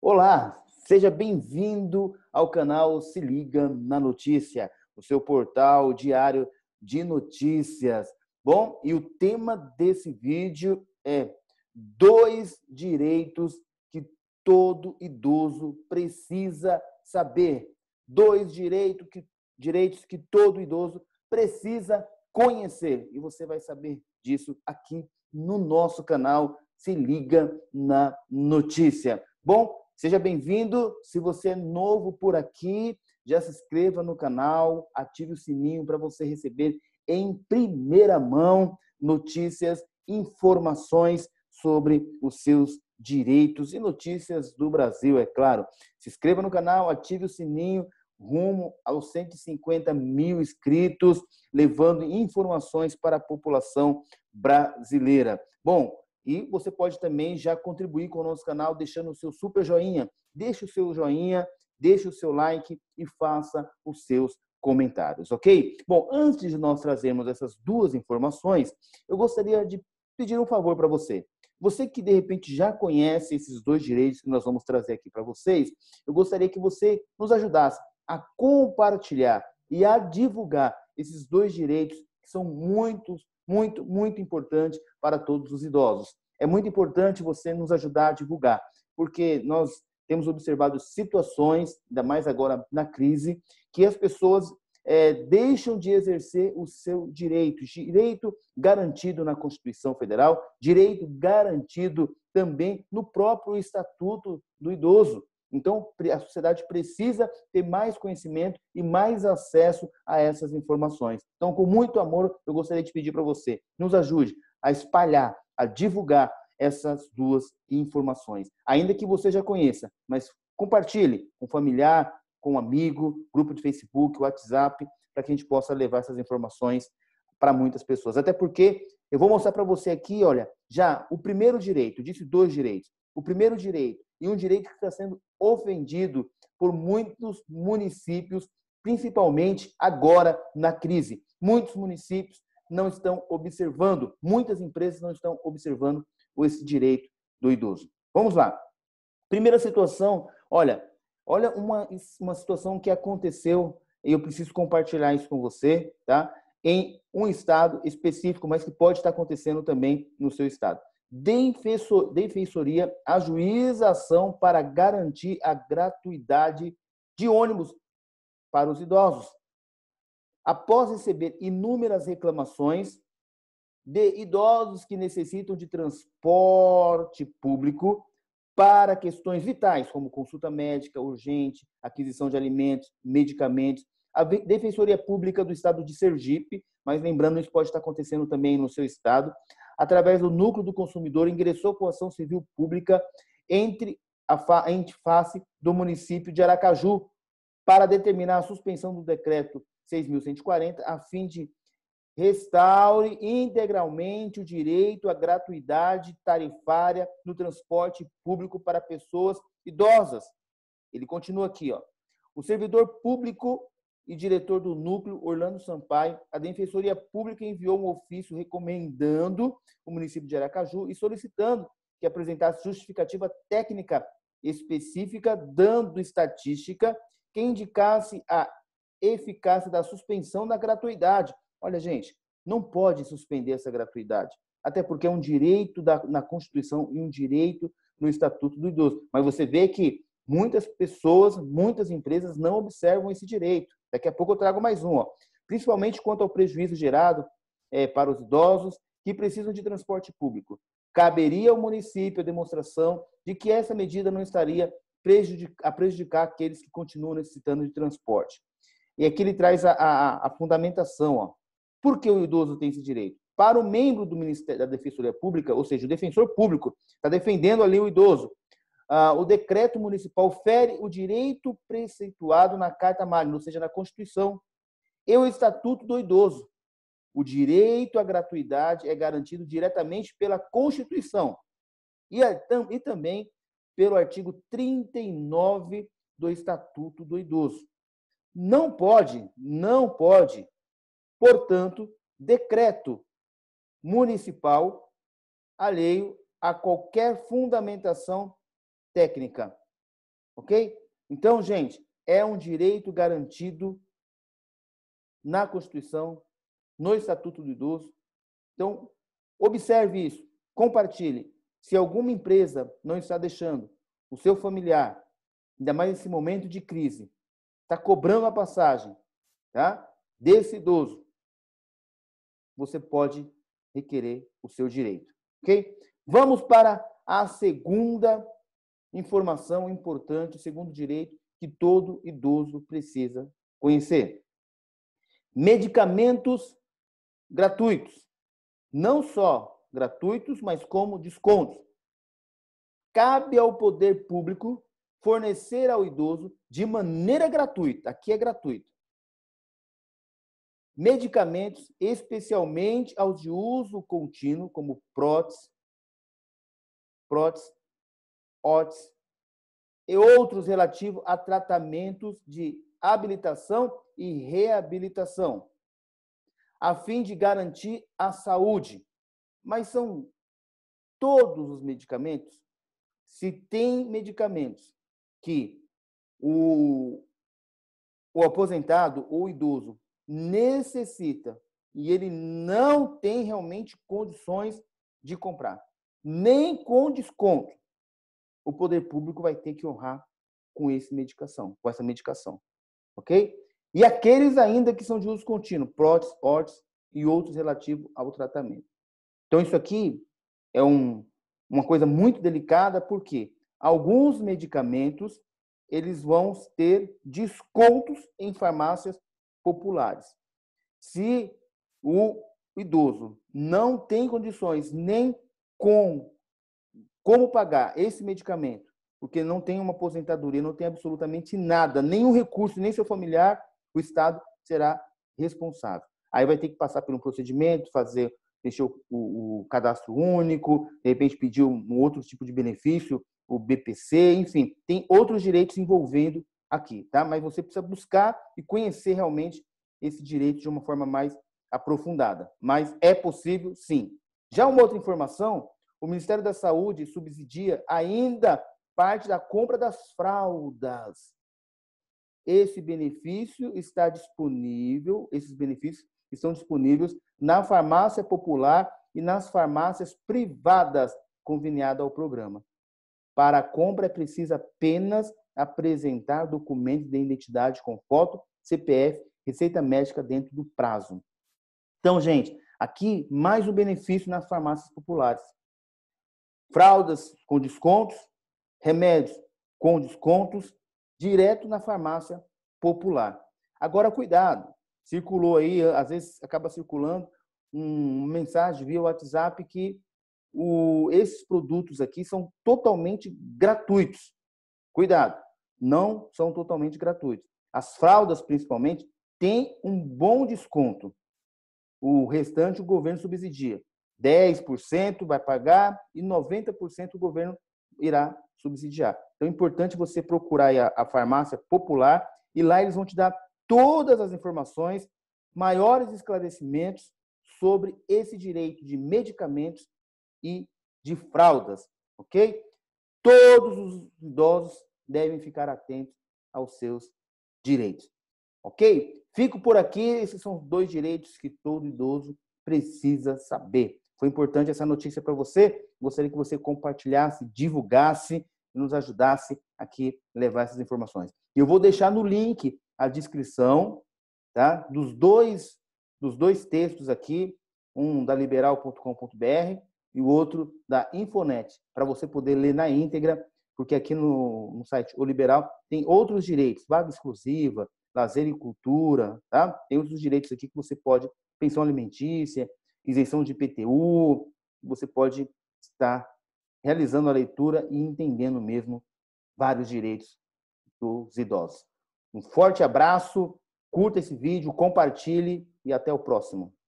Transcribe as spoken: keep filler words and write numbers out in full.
Olá, seja bem-vindo ao canal Se Liga na Notícia, o seu portal diário de notícias. Bom, e o tema desse vídeo é dois direitos que todo idoso precisa saber. Dois direitos que, direitos que todo idoso precisa conhecer. E você vai saber disso aqui no nosso canal Se Liga na Notícia. Bom, seja bem-vindo. Se você é novo por aqui, já se inscreva no canal, ative o sininho para você receber em primeira mão notícias, informações sobre os seus direitos e notícias do Brasil, é claro. Se inscreva no canal, ative o sininho, rumo aos cento e cinquenta mil inscritos, levando informações para a população brasileira. Bom, e você pode também já contribuir com o nosso canal deixando o seu super joinha. Deixe o seu joinha, deixe o seu like e faça os seus comentários, ok? Bom, antes de nós trazermos essas duas informações, eu gostaria de pedir um favor para você. Você que, de repente, já conhece esses dois direitos que nós vamos trazer aqui para vocês, eu gostaria que você nos ajudasse a compartilhar e a divulgar esses dois direitos que são muito, muito, muito importantes para todos os idosos. É muito importante você nos ajudar a divulgar, porque nós temos observado situações, ainda mais agora na crise, que as pessoas é, deixam de exercer o seu direito, direito garantido na Constituição Federal, direito garantido também no próprio Estatuto do Idoso. Então, a sociedade precisa ter mais conhecimento e mais acesso a essas informações. Então, com muito amor, eu gostaria de pedir para você, nos ajude a espalhar, a divulgar essas duas informações. Ainda que você já conheça, mas compartilhe com familiar, com um amigo, grupo de Facebook, WhatsApp, para que a gente possa levar essas informações para muitas pessoas. Até porque eu vou mostrar para você aqui, olha, já o primeiro direito, eu disse dois direitos. O primeiro direito, e um direito que está sendo ofendido por muitos municípios, principalmente agora na crise. Muitos municípios não estão observando, muitas empresas não estão observando esse direito do idoso. Vamos lá. Primeira situação, olha, olha uma, uma situação que aconteceu, e eu preciso compartilhar isso com você, tá? Em um estado específico, mas que pode estar acontecendo também no seu estado. Defensoria ajuiza ação para garantir a gratuidade de ônibus para os idosos. Após receber inúmeras reclamações de idosos que necessitam de transporte público para questões vitais, como consulta médica urgente, aquisição de alimentos, medicamentos. A Defensoria Pública do Estado de Sergipe, mas lembrando, isso pode estar acontecendo também no seu estado, através do Núcleo do Consumidor, ingressou com ação civil pública entre a face do município de Aracaju para determinar a suspensão do decreto seis mil cento e quarenta, a fim de restaure integralmente o direito à gratuidade tarifária no transporte público para pessoas idosas. Ele continua aqui, ó. O servidor público e diretor do núcleo, Orlando Sampaio, a Defensoria Pública enviou um ofício recomendando o município de Aracaju e solicitando que apresentasse justificativa técnica específica, dando estatística que indicasse a eficácia da suspensão da gratuidade. Olha, gente, não pode suspender essa gratuidade, até porque é um direito da, na Constituição e um direito no Estatuto do Idoso. Mas você vê que muitas pessoas, muitas empresas não observam esse direito. Daqui a pouco eu trago mais um, ó. Principalmente quanto ao prejuízo gerado é, para os idosos que precisam de transporte público. Caberia ao município a demonstração de que essa medida não estaria prejudic- a prejudicar aqueles que continuam necessitando de transporte. E aqui ele traz a, a, a fundamentação, ó. Por que o idoso tem esse direito? Para o membro do Ministério da Defensoria Pública, ou seja, o defensor público, está defendendo ali o idoso. Ah, o decreto municipal fere o direito preceituado na Carta Magna, ou seja, na Constituição, e o Estatuto do Idoso. O direito à gratuidade é garantido diretamente pela Constituição e, e também pelo artigo trinta e nove do Estatuto do Idoso. Não pode, não pode, portanto, decreto municipal alheio a qualquer fundamentação técnica Ok? Então, gente, é um direito garantido na Constituição, no Estatuto do Idoso. Então, observe isso, compartilhe. Se alguma empresa não está deixando o seu familiar, ainda mais nesse momento de crise, está cobrando a passagem, tá? Desse idoso, você pode requerer o seu direito, ok? Vamos para a segunda informação importante, o segundo direito que todo idoso precisa conhecer. Medicamentos gratuitos. Não só gratuitos, mas como descontos. Cabe ao poder público fornecer ao idoso de maneira gratuita, aqui é gratuito, medicamentos, especialmente aos de uso contínuo, como prótese, prótese, órtese e outros relativos a tratamentos de habilitação e reabilitação, a fim de garantir a saúde. Mas são todos os medicamentos? Se tem medicamentos que o, o aposentado ou idoso necessita e ele não tem realmente condições de comprar, nem com desconto, o poder público vai ter que honrar com essa medicação, com essa medicação, ok? E aqueles ainda que são de uso contínuo, prótese, órtese e outros relativos ao tratamento. Então, isso aqui é um, uma coisa muito delicada, porque alguns medicamentos eles vão ter descontos em farmácias populares. Se o idoso não tem condições nem com como pagar esse medicamento, porque não tem uma aposentadoria, não tem absolutamente nada, nenhum recurso, nem seu familiar, o Estado será responsável. Aí vai ter que passar por um procedimento, fazer, deixar o, o, o cadastro único, de repente pedir um outro tipo de benefício, o B P C, enfim, tem outros direitos envolvendo aqui, tá? Mas você precisa buscar e conhecer realmente esse direito de uma forma mais aprofundada. Mas é possível, sim. Já uma outra informação, o Ministério da Saúde subsidia ainda parte da compra das fraldas. Esse benefício está disponível, esses benefícios estão disponíveis na farmácia popular e nas farmácias privadas conveniadas ao programa. Para a compra é preciso apenas apresentar documentos de identidade com foto, C P F, receita médica dentro do prazo. Então, gente, aqui mais um benefício nas farmácias populares. Fraldas com descontos, remédios com descontos, direto na farmácia popular. Agora, cuidado, circulou aí, às vezes acaba circulando uma mensagem via WhatsApp que o, esses produtos aqui são totalmente gratuitos. Cuidado, não são totalmente gratuitos. As fraldas, principalmente, têm um bom desconto. O restante o governo subsidia. dez por cento vai pagar e noventa por cento o governo irá subsidiar. Então é importante você procurar a, a farmácia popular e lá eles vão te dar todas as informações, maiores esclarecimentos sobre esse direito de medicamentos e de fraldas, ok? Todos os idosos devem ficar atentos aos seus direitos, ok? Fico por aqui, esses são os dois direitos que todo idoso precisa saber. Foi importante essa notícia para você, gostaria que você compartilhasse, divulgasse e nos ajudasse aqui a levar essas informações. Eu vou deixar no link a descrição, tá, dos dois, dos dois textos aqui, um da liberal ponto com ponto br e o outro da Infonet, para você poder ler na íntegra, porque aqui no, no site O Liberal tem outros direitos, vaga exclusiva, lazer e cultura, tá? Tem outros direitos aqui que você pode, pensão alimentícia, isenção de I P T U, você pode estar realizando a leitura e entendendo mesmo vários direitos dos idosos. Um forte abraço, curta esse vídeo, compartilhe e até o próximo.